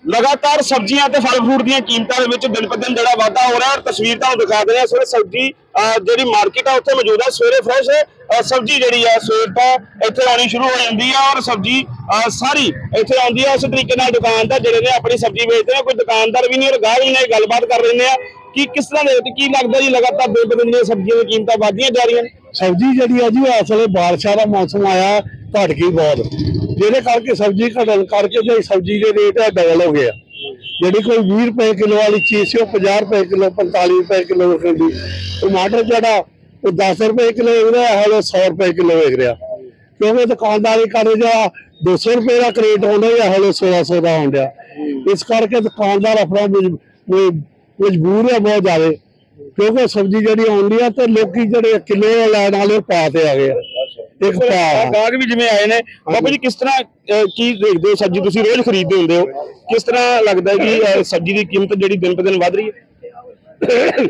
लगातार सब्जियां ते फल फ्रूट दी कीमतां दे विच दिन ब दिन जिहड़ा वाधा हो रहा है। तस्वीर तुहानूं दिखा दे रहे हैं सब्जी जिहड़ी मार्केट है उत्थे मौजूद है। सवेरे फ्रैश सब्जी जिहड़ी है सवेर तो इत्थे आनी शुरू हो जाती है और सब्जी सारी इत्थे आउंदी है। उस तरीके नाल दुकानदार जिहड़े ने अपनी सब्जी बेचते हैं, कोई दुकानदार भी नहीं और गाहक भी नहीं। गलबात कर रहे हैं कि किस तरह दे की लगदा जी लगातार दिन ब दिन सब्जियों की कीमतां वधदियां जा रही हैं। सब्जी जी है जी इस वे बारिशा का मौसम आया घट गई बहुत, जिहदे करके सब्जी घटन करके जो सब्जी के रेट है डबल हो गया। जी कोई 20 रुपए किलो वाली चीज़ से 50 रुपए किलो 45 रुपए किलो विकती। टमाटर जरा 10 रुपए किलो विक रहा है 100 रुपए किलो विक रहा, क्योंकि दुकानदारी कर जो 200 रुपए का करेट आना है 1600 का आन दिया। इस करके दुकानदार अपना मजबूर है बहुत ज्यादा, क्योंकि सब्जी जी आँदी है तो लोग जो किलो लैन वाले पा ते आ गए। एक गाहक भी जिवें आए ने बाबा जी, किस तरह की देखते हो सब्जी तुसीं रोज खरीदते होंदे हो, किस तरह लगता है कि सब्जी की कीमत जी दिन ब दिन वध रही है?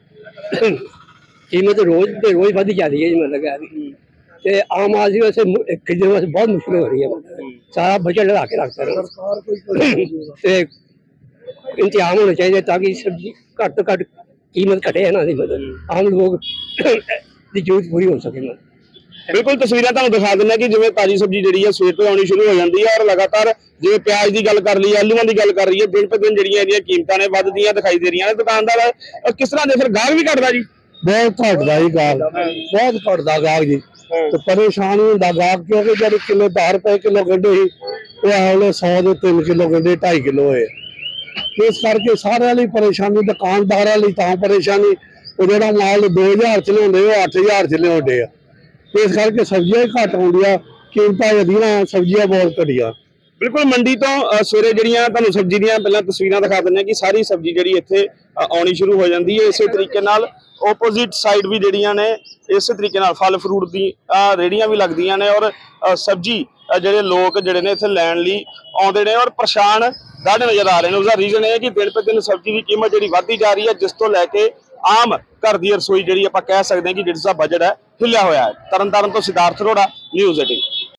कीमत रोज बढ़ती जा रही है जी, मतलब आम आदमी वैसे खरीदने वास्ते बहुत मुश्किल हो रही है। सारा बजट लगा के रखता है, इंतजाम होने चाहिए ताकि सब्जी घट तो घट कीमत घटे है ना, मतलब आम लोग की जरूरत पूरी हो सके। बिल्कुल तस्वीरें तुहानूं दिखा दिंदे कि जिवें ताजी सब्जी जिहड़ी है सवेर तो आनी शुरू हो जाती है और लगातार जिवें प्याज की गल कर ली, आलूआं की गल कर रही है, दिन ब दिन जिहड़ियां इहदियां कीमतां ने वधदियां दिखाई दे रही हैं। दुकानदार किस तरह दे फिर गाहक भी घटदा जी? बहुत घटदा जी गाहक, बहुत घटदा गाहक जी। तो परेशान ही होंदा गाहक, क्योंकि जब किलो 10 रुपए किलो गंढे ही वो है 100 के 3 किलो गंढे 2.5 किलो होए। इस करके सारे वाली परेशानी, दुकानदार वाली तां परेशानी, वो जो माल 2000 च लियाउंदे वो 8000 च लियाउंदे आ। इस करके सब्जियां घट आउंदियां, कीमतां वधियां, सब्जियां बहुत घटिया। बिल्कुल मंडी तो सवेरे जिहड़ियां तुहानूं सब्जी दीयां पहलां तस्वीरां दिखा दिंदे कि सारी सब्जी जिहड़ी इत्थे आउणी शुरू हो जाती है। इस तरीके नाल ओपोजिट साइड भी जिहड़ियां ने इस तरीके नाल फल फ्रूट दी रेहड़ियां भी लगदियां ने और सब्जी जिहड़े लोग जिहड़े ने इत्थे लैण लई आउंदे ने और परेशान दाढ़े नज़र आ रहे हैं। उसका रीजन है कि दिन ब दिन सब्जी की कीमत जिहड़ी वधदी जा रही है, जिस तो लैके आम घर की रसोई जिहड़ी आपां कह सकते हैं कि जिसका बजट है हिलिया होया है। तरन तारण तो सिद्धार्थ अरोड़ा, न्यूज़ 18।